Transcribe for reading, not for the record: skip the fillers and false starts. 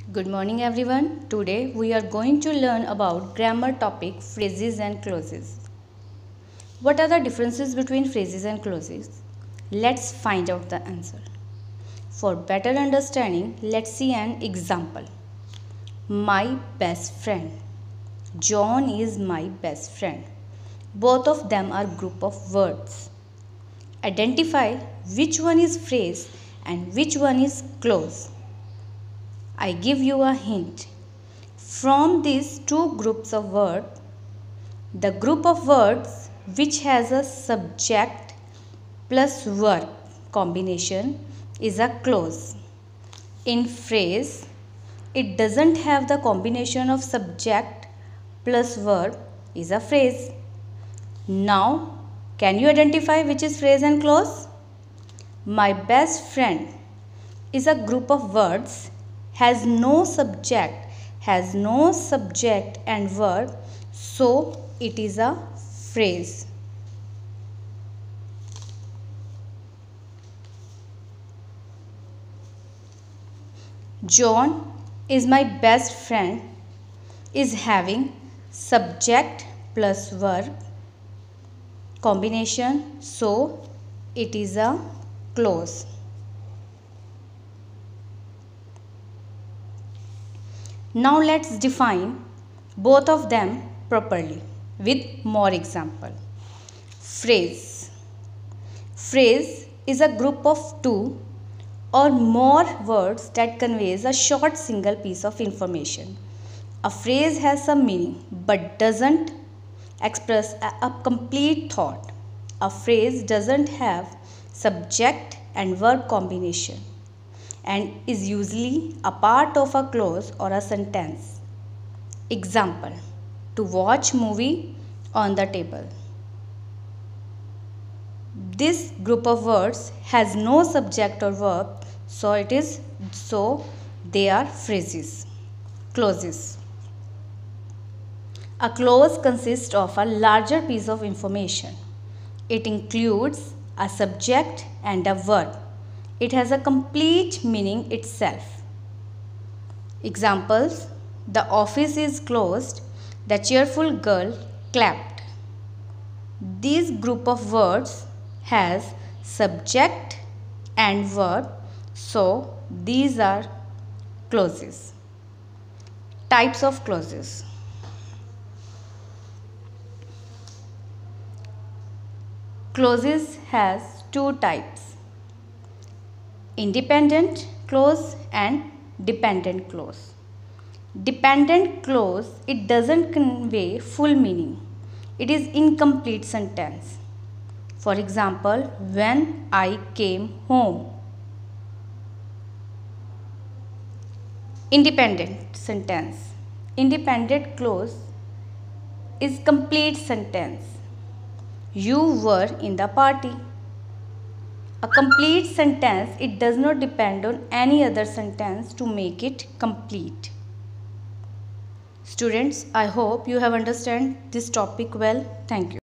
Good morning everyone. Today we are going to learn about grammar topic phrases and clauses. What are the differences between phrases and clauses? Let's find out the answer. For better understanding, let's see an example. My best friend. John is my best friend. Both of them are group of words. Identify which one is phrase and which one is clause. I give you a hint. From these two groups of words, the group of words which has a subject plus verb combination is a clause. In phrase, it doesn't have the combination of subject plus verb is a phrase. Now, can you identify which is phrase and clause? My best friend is a group of words, has no subject and verb, so it is a phrase. John is my best friend is having subject plus verb combination, so it is a clause. Now let's define both of them properly with more example. Phrase. Phrase is a group of two or more words that conveys a short single piece of information. A phrase has some meaning but doesn't express a complete thought. A phrase doesn't have subject and verb combination and is usually a part of a clause or a sentence. Example: to watch movie on the table. This group of words has no subject or verb, so they are phrases. Clauses. A clause consists of a larger piece of information. It includes a subject and a verb. It has a complete meaning itself. Examples: the office is closed, the cheerful girl clapped. This group of words has subject and verb, so these are clauses. Types of clauses. Clauses has two types: independent clause and dependent clause. Dependent clause, it doesn't convey full meaning. It is incomplete sentence. For example, when I came home. Independent sentence. Independent clause is complete sentence. You were in the party. A complete sentence, it does not depend on any other sentence to make it complete. Students, I hope you have understood this topic well. Thank you.